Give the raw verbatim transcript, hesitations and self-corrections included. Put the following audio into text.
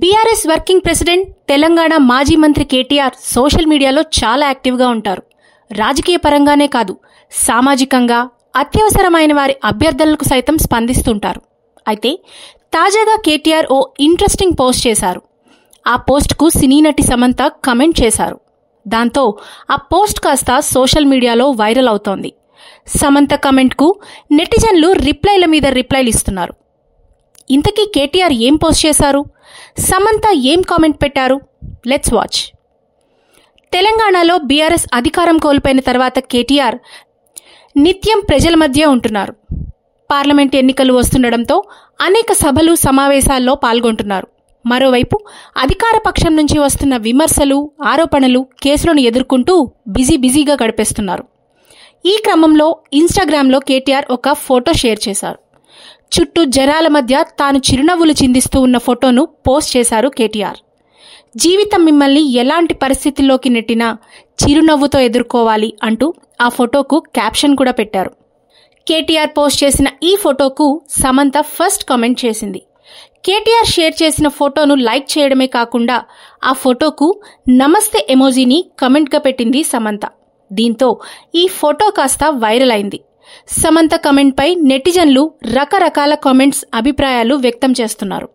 BRS working president, Telangana మాజీ మంత్రి KTR social మీడియాలో చాలా యాక్టివ్గా ఉంటారు. రాజకీయ పరంగానే కాదు, సామాజికంగా అత్యవసరమైన వారి అభ్యర్థనలకు సైతం స్పందిస్తుంటారు. అయితే తాజాగా కేటీఆర్ ఓ ఇంట్రెస్టింగ్ పోస్ట్ చేశారు. ఆ పోస్ట్కు సినీ నటి సమంత కమెంట్ చేశారు. దాంతో ఆ పోస్ట్ కాస్త సోషల్ మీడియాలో వైరల్ అవుతోంది. సమంత కమెంట్కు నెటిజన్లు రిప్లైల మీద రిప్లైలు ఇస్తున్నారు. ఇంతకీ కేటీఆర్ ఏం పోస్ట్ చేశారు? సమంత ఏం కామెంట్ పెట్టారు? Let's watch. తెలంగాణలో బీఆర్ఎస్ అధికారం కోల్పోయిన తర్వాత కేటీఆర్ నిత్యం ప్రజల మధ్య ఉంటున్నారు. పార్లమెంట్ ఎన్నికలు వస్తుండడంతో అనేక సభలు, సమావేశాల్లో పాల్గొంటున్నారు. మరోవైపు అధికార పక్షం నుంచి వస్తున్న విమర్శలు, ఆరోపణలు, కేసులను ఎదుర్కొంటూ బిజీ బిజీగా గడిపేస్తున్నారు. ఈ క్రమంలో ఇన్స్టాగ్రామ్లో కేటీఆర్ ఒక ఫోటో షేర్ చేశారు. చుట్టూ జనాల మధ్య తాను చిరునవ్వులు చిందిస్తూ ఉన్న ఫోటోను పోస్ట్ చేశారు కేటీఆర్. జీవితం మిమ్మల్ని ఎలాంటి పరిస్థితుల్లోకి నెట్టినా చిరునవ్వుతో ఎదుర్కోవాలి అంటూ ఆ ఫోటోకు క్యాప్షన్ కూడా పెట్టారు. కేటీఆర్ పోస్ట్ చేసిన ఈ ఫోటోకు సమంత ఫస్ట్ కామెంట్ చేసింది. కేటీఆర్ షేర్ చేసిన ఫోటోను లైక్ చేయడమే కాకుండా ఆ ఫోటోకు నమస్తే ఎమోజీని కమెంట్గా పెట్టింది సమంత. దీంతో ఈ ఫోటో కాస్త వైరల్ అయింది. సమంత కమెంట్పై నెటిజన్లు రకరకాల కామెంట్స్, అభిప్రాయాలు వ్యక్తం చేస్తున్నారు.